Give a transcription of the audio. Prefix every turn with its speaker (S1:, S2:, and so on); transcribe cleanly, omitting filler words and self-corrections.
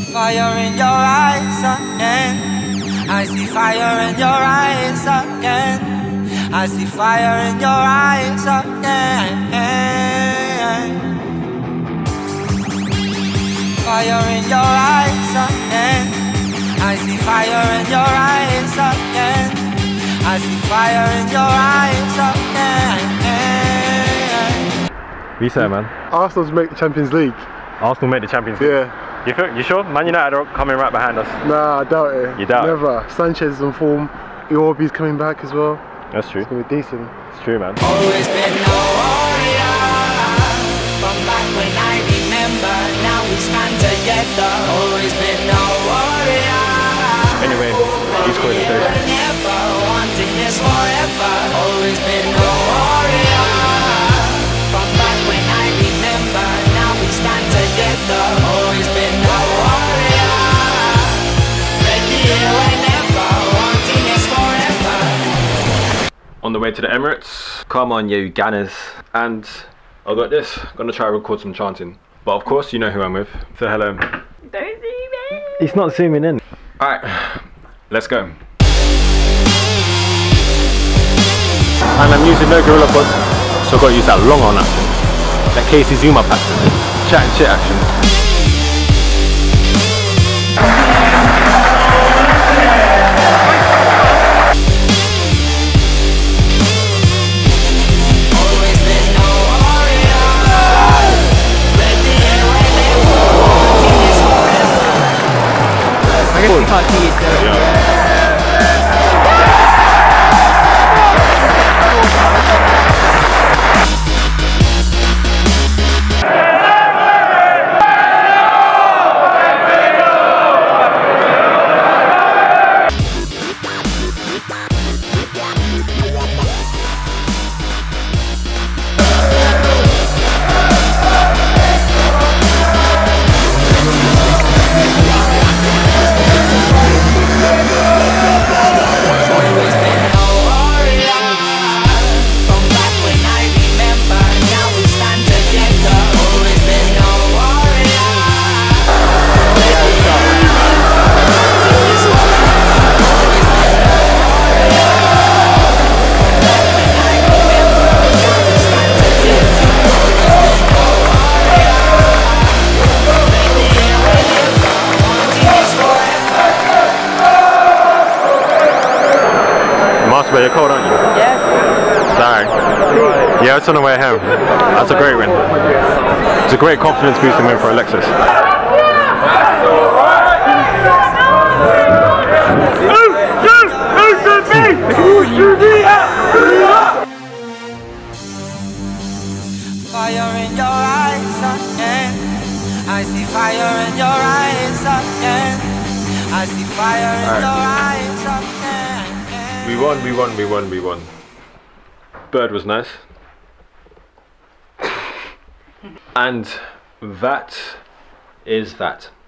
S1: Fire in your eyes again. I see fire in your eyes again. I see fire in your eyes again. Fire in your eyes again. I see fire in your eyes again. I see fire in your eyes again.
S2: What you say, man?
S3: Arsenal's make the Champions League.
S2: Arsenal make the Champions League?
S3: Yeah.
S2: You sure? Man United are coming right behind us.
S3: Nah, I doubt it.
S2: You doubt
S3: Never. It? Sanchez is on form. Iwobi's coming back as well.
S2: That's true.
S3: It's going to be decent.
S2: It's true, man.
S1: Always been a warrior. From back when I remember, now we stand together. Always been a warrior.
S2: Anyway, he's calling it there.
S1: Never wanting this forever. Always been a warrior. From back when I remember, now we stand together. Always been a warrior. Ready whenever, wanting this forever.
S2: On the way to the Emirates. Come on, you Gunners. And I got this. Gonna try to record some chanting. But of course, you know who I'm with. Say hello.
S4: Don't zoom in.
S2: He's not zooming in. Alright, let's go. And I'm using no gorilla pod, so I've got to use that long on action. That Casey zoom up action. Chat and shit action.
S4: I guess you can't see it though. Yeah.
S2: But you're cold, aren't you?
S4: Yeah.
S2: Sorry. Yeah, it's on the way home. That's a great win. It's a great confidence boosting win for Alexis.
S1: Fire in your eyes again. I see fire in your eyes again. I see fire in your eyes again.
S2: We won. Bird was nice. And that is that.